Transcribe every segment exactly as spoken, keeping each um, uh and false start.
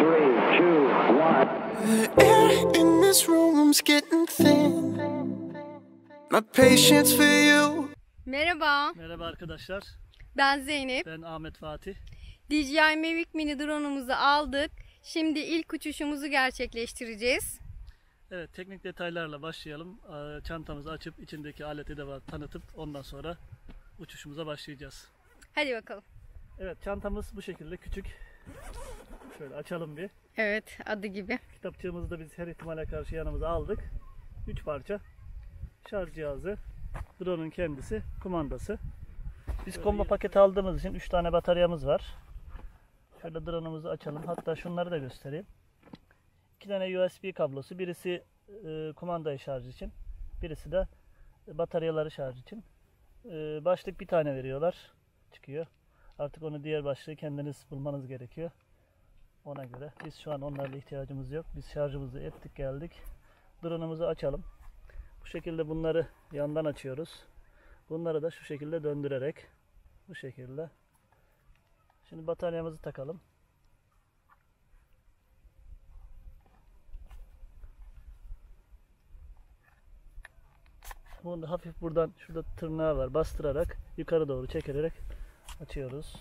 three, two, one. The air in this room's getting thin. My patience for you. Merhaba, Merhaba arkadaşlar. ben Zeynep. Ben Ahmet Fatih. D J I Mavic Mini drone'umuzu aldık. Şimdi ilk uçuşumuzu gerçekleştireceğiz. Evet, teknik detaylarla başlayalım. Ee, Çantamızı açıp içindeki aleti de var, tanıtıp ondan sonra uçuşumuza başlayacağız. Hadi bakalım. Evet, çantamız bu şekilde küçük. Şöyle açalım bir. Evet, adı gibi. Kitapçığımızı da biz her ihtimale karşı yanımıza aldık. üç parça. Şarj cihazı, drone'un kendisi, kumandası. Biz combo paket aldığımız için üç tane bataryamız var. Şöyle drone'umuzu açalım. Hatta şunları da göstereyim. iki tane U S B kablosu. Birisi e, kumandayı şarj için. Birisi de bataryaları şarj için. E, başlık bir tane veriyorlar. Çıkıyor. Artık onu diğer başlığı kendiniz bulmanız gerekiyor. Ona göre. Biz şu an onlarla ihtiyacımız yok. Biz şarjımızı ettik geldik. Drone'umuzu açalım. Bu şekilde bunları yandan açıyoruz. Bunları da şu şekilde döndürerek bu şekilde. Şimdi bataryamızı takalım. Bunu da hafif buradan, şurada tırnağı var, bastırarak yukarı doğru çekerek açıyoruz.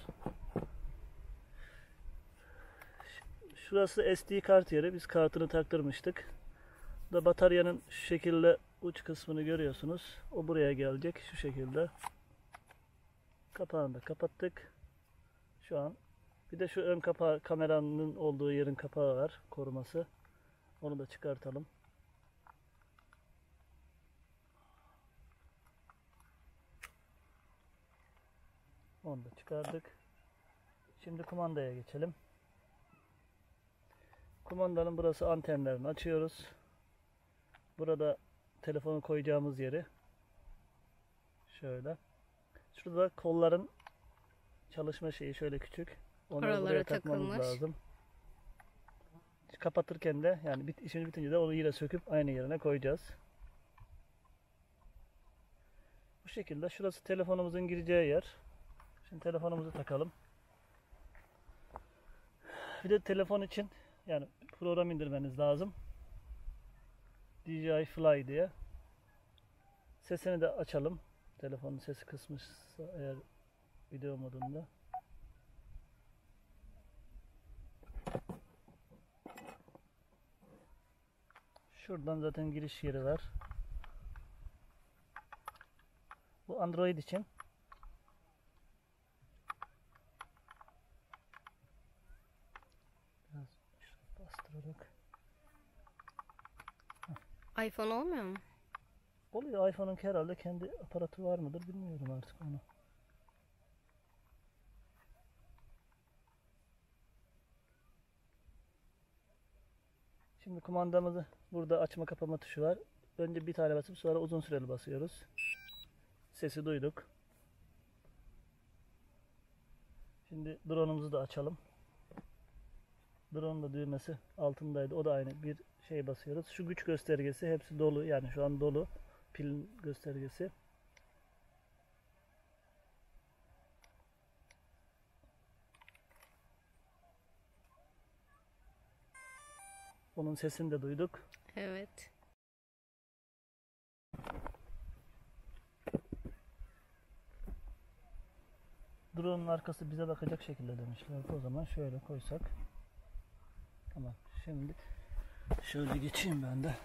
Şurası S D kart yeri. Biz kartını taktırmıştık. Bu da bataryanın şu şekilde uç kısmını görüyorsunuz. O buraya gelecek. Şu şekilde. Kapağını da kapattık. Şu an. Bir de şu ön kapağı, kameranın olduğu yerin kapağı var. Koruması. Onu da çıkartalım. Onu da çıkardık. Şimdi kumandaya geçelim. Kumandanın burası, antenlerini açıyoruz. Burada telefonu koyacağımız yeri. Şöyle. Şurada kolların çalışma şeyi şöyle küçük. Onları Oralara buraya takmamız takılmış. lazım. Kapatırken de, yani bit, işini bitince de onu yine söküp aynı yerine koyacağız. Bu şekilde. Şurası telefonumuzun gireceği yer. Şimdi telefonumuzu takalım. Bir de telefon için yani program indirmeniz lazım. D J I Fly diye. Sesini de açalım. Telefonun sesi kısmışsa eğer video modunda. Şuradan zaten giriş yeri var. Bu Android için. Biraz bastırarak. iPhone olmuyor mu? Oluyor. iPhone'un herhalde kendi aparatı var mıdır bilmiyorum artık onu. Şimdi kumandamızı burada açma kapama tuşu var. Önce bir tane basıp sonra uzun süreli basıyoruz. Sesi duyduk. Şimdi drone'umuzu da açalım. Drone'un da düğmesi altındaydı. O da aynı bir şey basıyoruz. Şu güç göstergesi hepsi dolu. Yani şu an dolu. Pil göstergesi. Onun sesini de duyduk. Evet. Drone'un arkası bize bakacak şekilde demişlerdi. O zaman şöyle koysak. Tamam. Şimdi şöyle geçeyim ben de.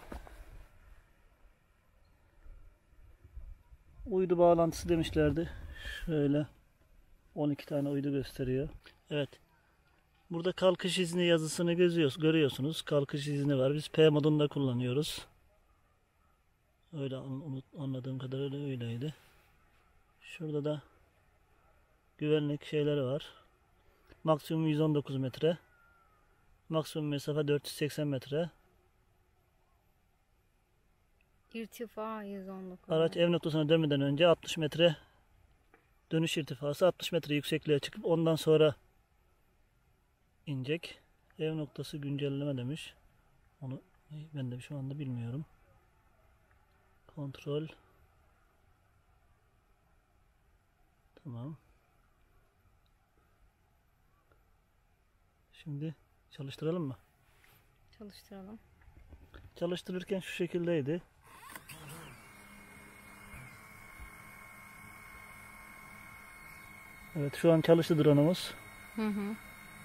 Uydu bağlantısı demişlerdi. Şöyle on iki tane uydu gösteriyor. Evet. Burada kalkış izni yazısını görüyorsunuz. Kalkış izni var. Biz P modunda kullanıyoruz. Öyle anladığım kadarıyla öyleydi. Şurada da güvenlik şeyleri var. Maksimum yüz on dokuz metre. Maksimum mesafe dört yüz seksen metre. İrtifa yüz on dokuz. Araç ev noktasına dönmeden önce altmış metre dönüş irtifası, altmış metre yüksekliğe çıkıp ondan sonra inecek. Ev noktası güncelleme demiş. Onu ben de şu anda bilmiyorum. Kontrol. Tamam. Şimdi Çalıştıralım mı? Çalıştıralım. Çalıştırırken şu şekildeydi. Evet, şu an çalıştı drone'umuz. Hı hı.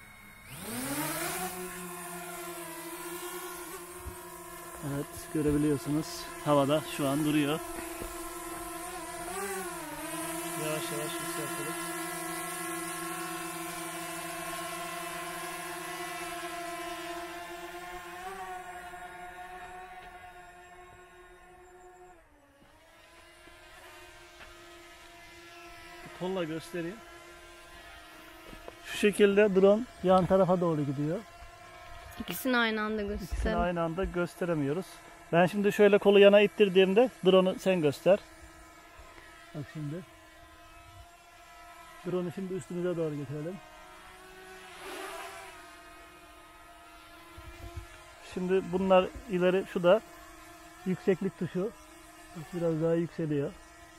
Evet, görebiliyorsunuz. Havada şu an duruyor. Yavaş yavaş yükseltelim. Kolla göstereyim. Şu şekilde drone yan tarafa doğru gidiyor. İkisini aynı anda İkisini gösterelim. aynı anda gösteremiyoruz. Ben şimdi şöyle kolu yana ittirdiğimde drone'u sen göster. Bak şimdi. Drone'u şimdi üstümüze doğru getirelim. Şimdi bunlar ileri, şu da yükseklik tuşu. Bak biraz daha yükseliyor.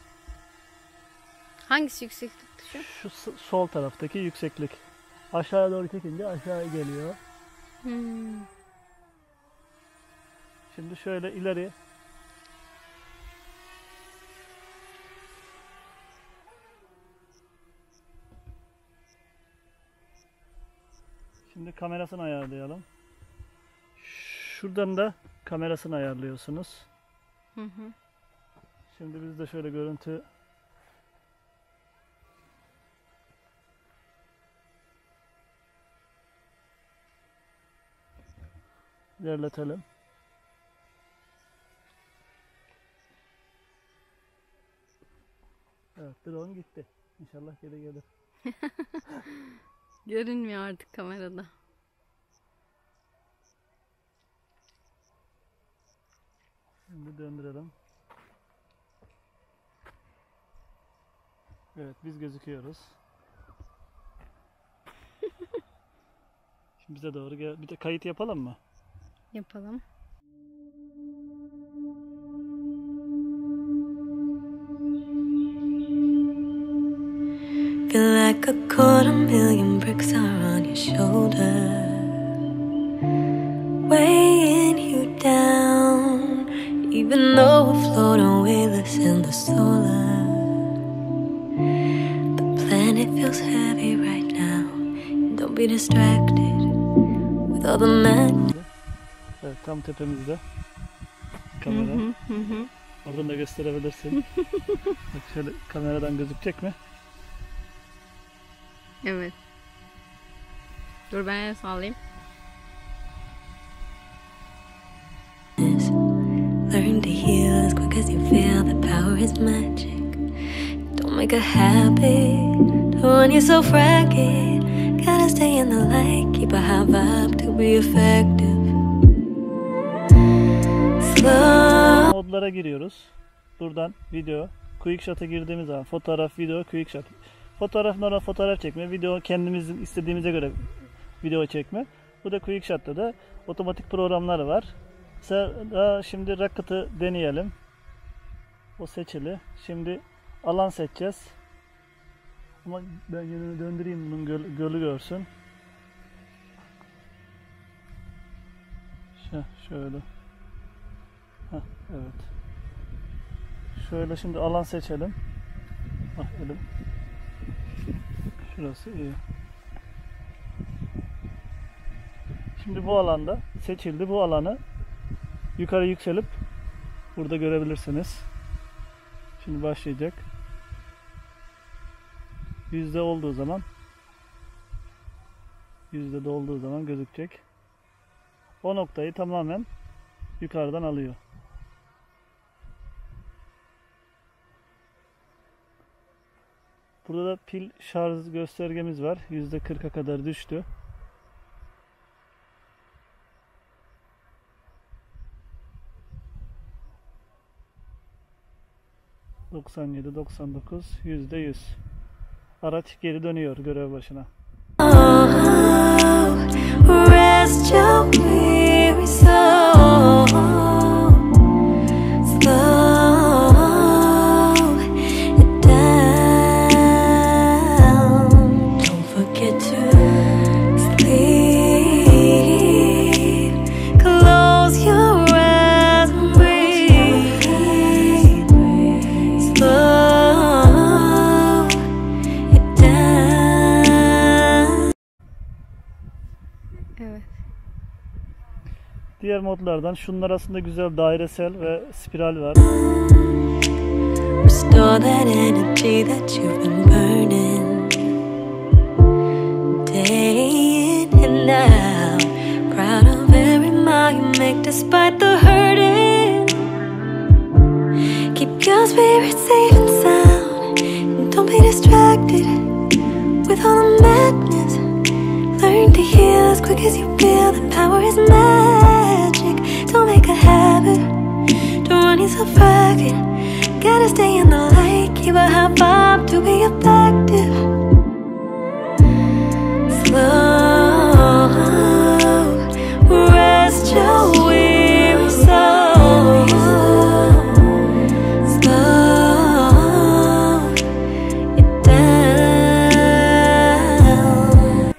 Hangisi yükseklik tuşu? Şu s- sol taraftaki yükseklik. Aşağıya doğru çekince aşağı geliyor. Hmm. Şimdi şöyle ileri. Şimdi kamerasını ayarlayalım. Şuradan da kamerasını ayarlıyorsunuz. Hı hı. Şimdi biz de şöyle görüntü ilerletelim. Evet, drone gitti. İnşallah geri gelir. Görünmüyor artık kamerada. Şimdi döndürelim. Evet, biz gözüküyoruz. Şimdi bize doğru gel. Bir de kayıt yapalım mı? Yapalım. Feel like a quarter million bricks are on your shoulder, weighing you down, even though we're floating weightless in the solar. The planet feels heavy right now. Don't be distracted with all the men. Evet, tam tepemizde. Kamera. Hı hı hı. Oradan da gösterebilirsin. Bak şöyle kameradan gözükecek mi? Evet. Dur ben el sallayayım. Learn to heal as quick as you feel the power is magic. Don't make a habit when you're so fragile. Gotta stay in the light, keep a high vibe to be effective. Slow. Modlara giriyoruz. Buradan video, quick shot'a girdiğimiz zaman fotoğraf, video, quick shot. Fotoğraf normal fotoğraf çekme, video kendimizin istediğimize göre video çekme. Bu da quick shot'ta da otomatik programları var. Mesela şimdi Rocket'ı deneyelim. O seçili. Şimdi alan seçeceğiz. Ama ben yönünü döndüreyim, bunun göl, gölü görsün. Şöyle. şöyle. Heh, evet. Şöyle şimdi alan seçelim. Bak elim. Şurası iyi. Şimdi bu alanda seçildi. Bu alanı yukarı yükselip burada görebilirsiniz. Şimdi başlayacak. Yüzde olduğu zaman yüzde de olduğu zaman gözükecek. O noktayı tamamen yukarıdan alıyor. Burada da pil şarj göstergemiz var. yüzde kırka kadar düştü. doksan yedi doksan dokuz yüzde yüz. Araç geri dönüyor görev başına. Oh, rest your weary soul. Slow it down. Don't forget to sleep. Evet. Diğer modlardan şunlar aslında güzel dairesel ve spiral var. Restore that energy that you've been burning day in and out. Proud of every mile you make despite the hurting. Keep your spirit safe and sound, and don't be distracted with all the madness. Learn to heal as quick as you feel. The power is magic. Don't make a habit to run yourself ragged. Gotta stay in the light, keep a high vibe to be effective. Slow, rest your weary soul. Slow it down.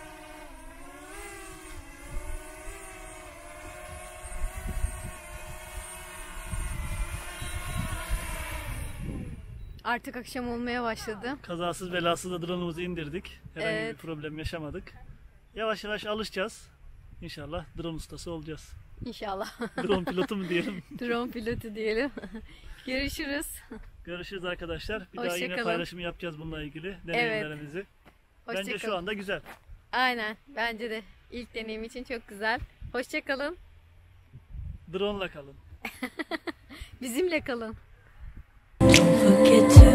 Artık akşam olmaya başladı. Kazasız belasız da drone'umuzu indirdik. Herhangi Evet. bir problem yaşamadık. Yavaş yavaş alışacağız. İnşallah drone ustası olacağız. İnşallah. Drone pilotu mu diyelim. Drone pilotu diyelim. Görüşürüz. Görüşürüz arkadaşlar. Bir daha Hoşça yine kalın. paylaşım yapacağız bununla ilgili deneyimlerimizi. Bence Hoşça şu kalın. anda güzel. Aynen. Bence de ilk deneyim için çok güzel. Hoşça kalın. Drone'la kalın. Bizimle kalın. Don't forget to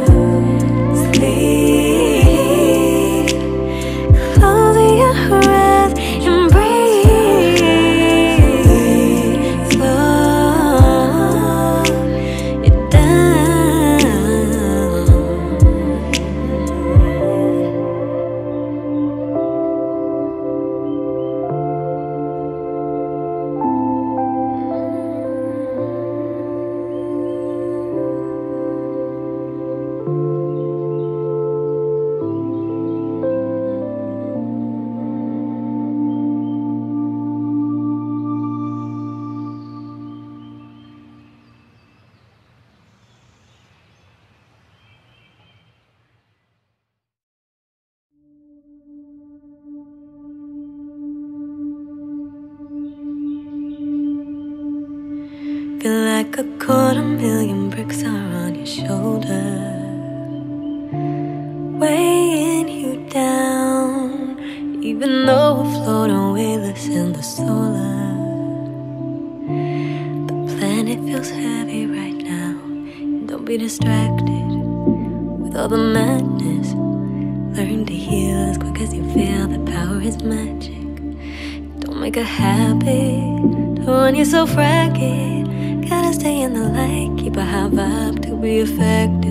sleep. Close your eyes and breathe. Slow it down. Feel like a quarter million bricks are on your shoulder, weighing you down. Even though we're floating weightless in the solar, the planet feels heavy right now. Don't be distracted with all the madness. Learn to heal as quick as you feel. The power is magic. Don't make a habit to run yourself ragged. Gotta stay in the light, keep a high vibe to be effective.